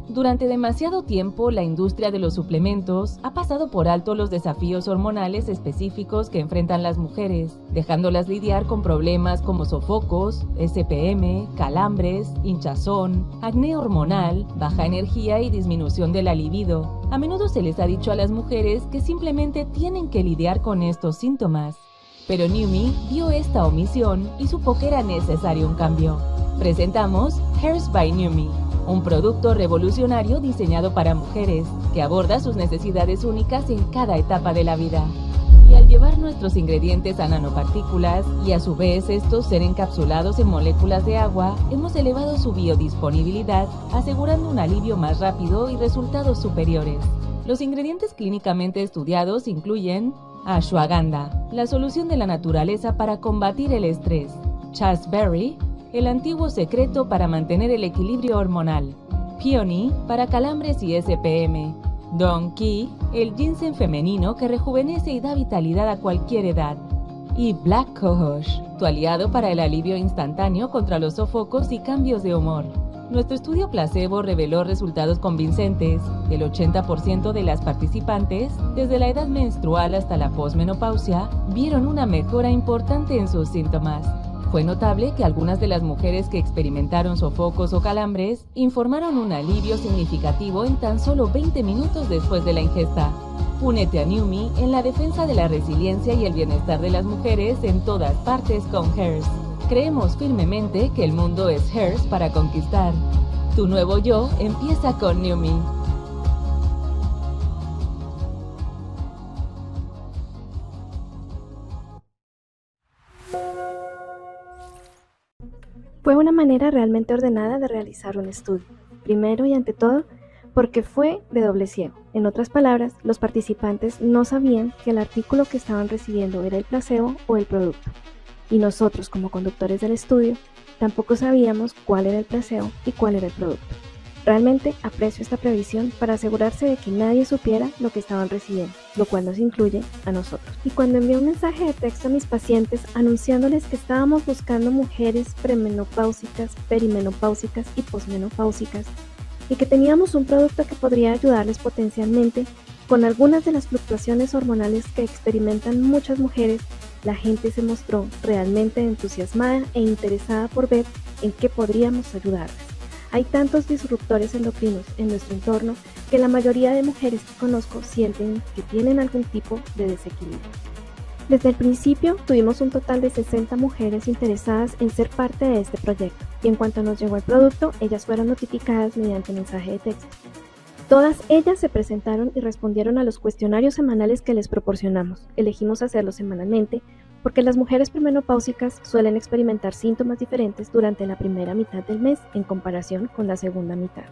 Durante demasiado tiempo, la industria de los suplementos ha pasado por alto los desafíos hormonales específicos que enfrentan las mujeres, dejándolas lidiar con problemas como sofocos, SPM, calambres, hinchazón, acné hormonal, baja energía y disminución de la libido. A menudo se les ha dicho a las mujeres que simplemente tienen que lidiar con estos síntomas. Pero Numi vio esta omisión y supo que era necesario un cambio. Presentamos Hairs by Numi, un producto revolucionario diseñado para mujeres que aborda sus necesidades únicas en cada etapa de la vida. Y al llevar nuestros ingredientes a nanopartículas y a su vez estos ser encapsulados en moléculas de agua, hemos elevado su biodisponibilidad, asegurando un alivio más rápido y resultados superiores. Los ingredientes clínicamente estudiados incluyen ashwagandha, la solución de la naturaleza para combatir el estrés; chasteberry, el antiguo secreto para mantener el equilibrio hormonal; peony, para calambres y SPM; donkey, el ginseng femenino que rejuvenece y da vitalidad a cualquier edad; y black cohosh, tu aliado para el alivio instantáneo contra los sofocos y cambios de humor. Nuestro estudio placebo reveló resultados convincentes. El 80% de las participantes, desde la edad menstrual hasta la posmenopausia, vieron una mejora importante en sus síntomas. Fue notable que algunas de las mujeres que experimentaron sofocos o calambres informaron un alivio significativo en tan solo 20 minutos después de la ingesta. Únete a Numi en la defensa de la resiliencia y el bienestar de las mujeres en todas partes con Hairs. Creemos firmemente que el mundo es Hairs para conquistar. Tu nuevo yo empieza con Numi. Fue una manera realmente ordenada de realizar un estudio. Primero y ante todo, porque fue de doble ciego. En otras palabras, los participantes no sabían que el artículo que estaban recibiendo era el placebo o el producto. Y nosotros, como conductores del estudio, tampoco sabíamos cuál era el placebo y cuál era el producto. Realmente aprecio esta previsión para asegurarse de que nadie supiera lo que estaban recibiendo, lo cual nos incluye a nosotros. Y cuando envié un mensaje de texto a mis pacientes anunciándoles que estábamos buscando mujeres premenopáusicas, perimenopáusicas y posmenopáusicas, y que teníamos un producto que podría ayudarles potencialmente con algunas de las fluctuaciones hormonales que experimentan muchas mujeres, la gente se mostró realmente entusiasmada e interesada por ver en qué podríamos ayudarles. Hay tantos disruptores endocrinos en nuestro entorno que la mayoría de mujeres que conozco sienten que tienen algún tipo de desequilibrio. Desde el principio tuvimos un total de 60 mujeres interesadas en ser parte de este proyecto y en cuanto nos llegó el producto, ellas fueron notificadas mediante mensaje de texto. Todas ellas se presentaron y respondieron a los cuestionarios semanales que les proporcionamos. Elegimos hacerlo semanalmente porque las mujeres premenopáusicas suelen experimentar síntomas diferentes durante la primera mitad del mes en comparación con la segunda mitad.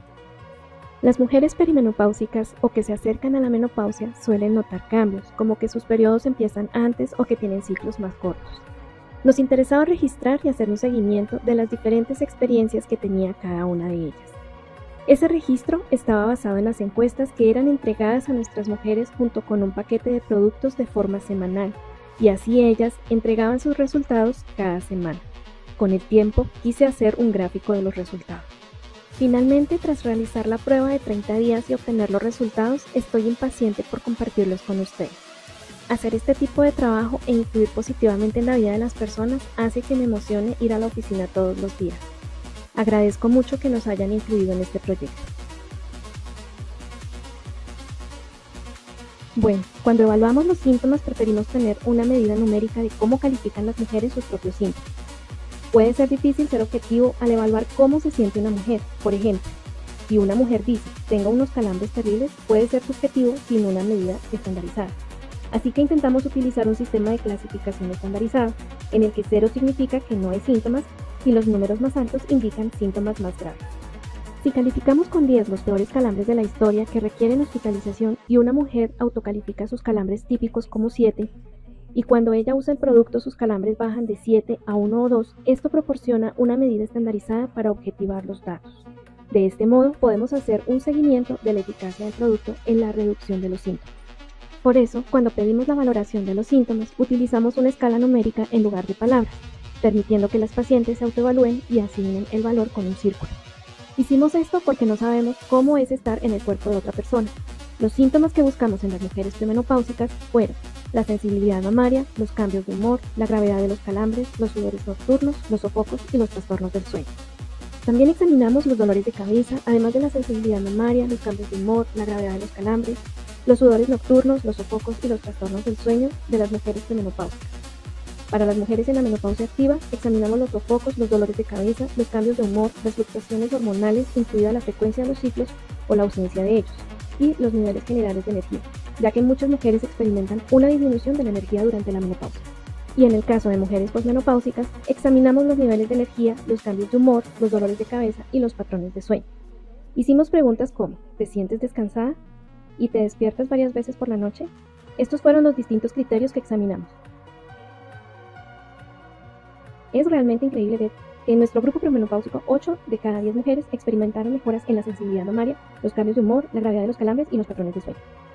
Las mujeres perimenopáusicas o que se acercan a la menopausia suelen notar cambios, como que sus periodos empiezan antes o que tienen ciclos más cortos. Nos interesaba registrar y hacer un seguimiento de las diferentes experiencias que tenía cada una de ellas. Ese registro estaba basado en las encuestas que eran entregadas a nuestras mujeres junto con un paquete de productos de forma semanal, y así ellas entregaban sus resultados cada semana. Con el tiempo quise hacer un gráfico de los resultados. Finalmente, tras realizar la prueba de 30 días y obtener los resultados, estoy impaciente por compartirlos con ustedes. Hacer este tipo de trabajo e influir positivamente en la vida de las personas hace que me emocione ir a la oficina todos los días. Agradezco mucho que nos hayan incluido en este proyecto. Bueno, cuando evaluamos los síntomas preferimos tener una medida numérica de cómo califican las mujeres sus propios síntomas. Puede ser difícil ser objetivo al evaluar cómo se siente una mujer. Por ejemplo, si una mujer dice, tengo unos calambres terribles, puede ser subjetivo sin una medida estandarizada. Así que intentamos utilizar un sistema de clasificación estandarizado, en el que 0 significa que no hay síntomas y los números más altos indican síntomas más graves. Si calificamos con 10 los peores calambres de la historia que requieren hospitalización y una mujer autocalifica sus calambres típicos como 7, y cuando ella usa el producto sus calambres bajan de 7 a 1 o 2, esto proporciona una medida estandarizada para objetivar los datos. De este modo podemos hacer un seguimiento de la eficacia del producto en la reducción de los síntomas. Por eso, cuando pedimos la valoración de los síntomas, utilizamos una escala numérica en lugar de palabras, permitiendo que las pacientes se autoevalúen y asignen el valor con un círculo. Hicimos esto porque no sabemos cómo es estar en el cuerpo de otra persona. Los síntomas que buscamos en las mujeres premenopáusicas fueron la sensibilidad mamaria, los cambios de humor, la gravedad de los calambres, los sudores nocturnos, los sofocos y los trastornos del sueño. También examinamos los dolores de cabeza, además de la sensibilidad mamaria, los cambios de humor, la gravedad de los calambres, los sudores nocturnos, los sofocos y los trastornos del sueño de las mujeres premenopáusicas. Para las mujeres en la menopausia activa, examinamos los sofocos, los dolores de cabeza, los cambios de humor, las fluctuaciones hormonales, incluida la frecuencia de los ciclos o la ausencia de ellos, y los niveles generales de energía, ya que muchas mujeres experimentan una disminución de la energía durante la menopausia. Y en el caso de mujeres posmenopáusicas, examinamos los niveles de energía, los cambios de humor, los dolores de cabeza y los patrones de sueño. Hicimos preguntas como, ¿te sientes descansada? ¿Y te despiertas varias veces por la noche? Estos fueron los distintos criterios que examinamos. Es realmente increíble ver que en nuestro grupo premenopáusico 8 de cada 10 mujeres experimentaron mejoras en la sensibilidad mamaria, los cambios de humor, la gravedad de los calambres y los patrones de sueño.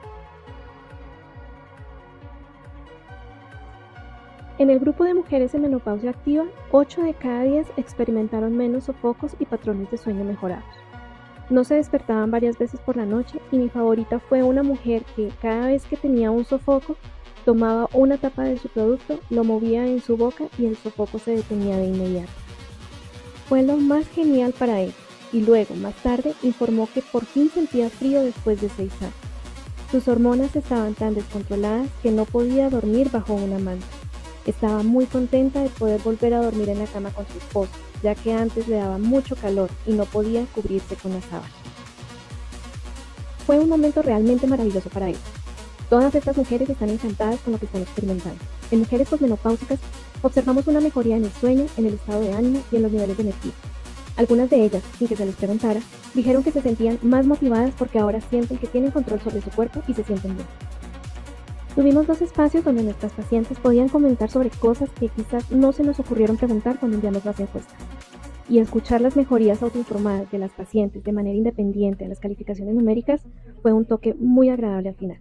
En el grupo de mujeres en menopausia activa, 8 de cada 10 experimentaron menos sofocos y patrones de sueño mejorados. No se despertaban varias veces por la noche y mi favorita fue una mujer que cada vez que tenía un sofoco, tomaba una tapa de su producto, lo movía en su boca y el sofoco se detenía de inmediato. Fue lo más genial para ella y luego, más tarde, informó que por fin sentía frío después de 6 años. Sus hormonas estaban tan descontroladas que no podía dormir bajo una manta. Estaba muy contenta de poder volver a dormir en la cama con su esposo, ya que antes le daba mucho calor y no podía cubrirse con la sábana. Fue un momento realmente maravilloso para ella. Todas estas mujeres están encantadas con lo que están experimentando. En mujeres posmenopáusicas observamos una mejoría en el sueño, en el estado de ánimo y en los niveles de energía. Algunas de ellas, sin que se les preguntara, dijeron que se sentían más motivadas porque ahora sienten que tienen control sobre su cuerpo y se sienten bien. Tuvimos 2 espacios donde nuestras pacientes podían comentar sobre cosas que quizás no se nos ocurrieron preguntar cuando enviamos las encuestas. Y escuchar las mejorías autoinformadas de las pacientes de manera independiente a las calificaciones numéricas fue un toque muy agradable al final.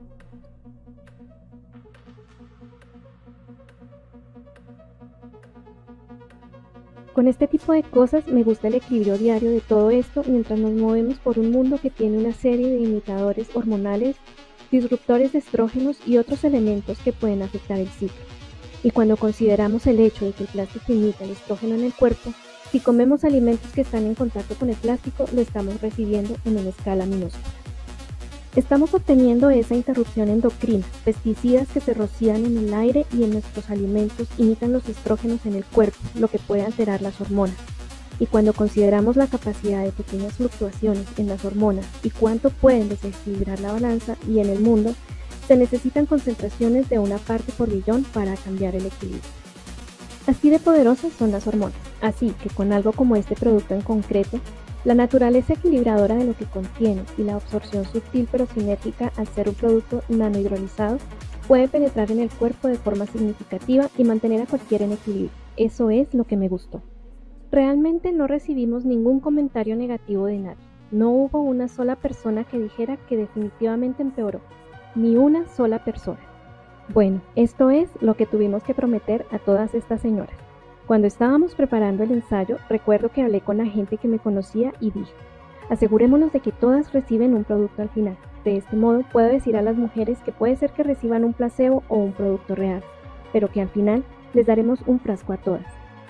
Con este tipo de cosas me gusta el equilibrio diario de todo esto mientras nos movemos por un mundo que tiene una serie de imitadores hormonales, disruptores de estrógenos y otros elementos que pueden afectar el ciclo. Y cuando consideramos el hecho de que el plástico imita el estrógeno en el cuerpo, si comemos alimentos que están en contacto con el plástico, lo estamos recibiendo en una escala minúscula. Estamos obteniendo esa interrupción endocrina. Pesticidas que se rocían en el aire y en nuestros alimentos imitan los estrógenos en el cuerpo, lo que puede alterar las hormonas. Y cuando consideramos la capacidad de pequeñas fluctuaciones en las hormonas y cuánto pueden desequilibrar la balanza y en el mundo, se necesitan concentraciones de 1 parte por billón para cambiar el equilibrio. Así de poderosas son las hormonas. Así que con algo como este producto en concreto, la naturaleza equilibradora de lo que contiene y la absorción sutil pero sinérgica al ser un producto nanohidrolizado puede penetrar en el cuerpo de forma significativa y mantener a cualquiera en equilibrio. Eso es lo que me gustó. Realmente no recibimos ningún comentario negativo de nadie. No hubo una sola persona que dijera que definitivamente empeoró. Ni una sola persona. Bueno, esto es lo que tuvimos que prometer a todas estas señoras. Cuando estábamos preparando el ensayo, recuerdo que hablé con la gente que me conocía y dije, asegurémonos de que todas reciben un producto al final. De este modo puedo decir a las mujeres que puede ser que reciban un placebo o un producto real, pero que al final les daremos un frasco a todas.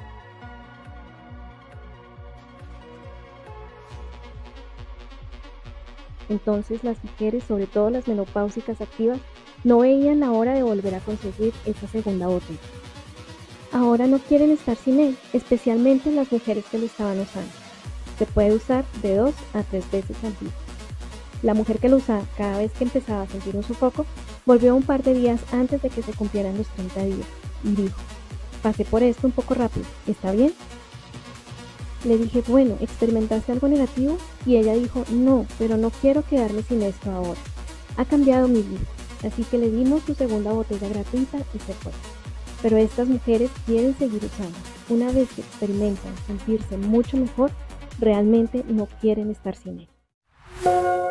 Entonces las mujeres, sobre todo las menopáusicas activas, no veían la hora de volver a conseguir esa segunda botella. Ahora no quieren estar sin él, especialmente las mujeres que lo estaban usando. Se puede usar de 2 a 3 veces al día. La mujer que lo usaba cada vez que empezaba a sentir un sofoco, volvió un par de días antes de que se cumplieran los 30 días y dijo, pasé por esto un poco rápido, ¿está bien? Le dije, bueno, ¿experimentaste algo negativo? Y ella dijo, no, pero no quiero quedarme sin esto ahora. Ha cambiado mi vida, así que le dimos su segunda botella gratuita y se fue. Pero estas mujeres quieren seguir usando. Una vez que experimentan sentirse mucho mejor, realmente no quieren estar sin él.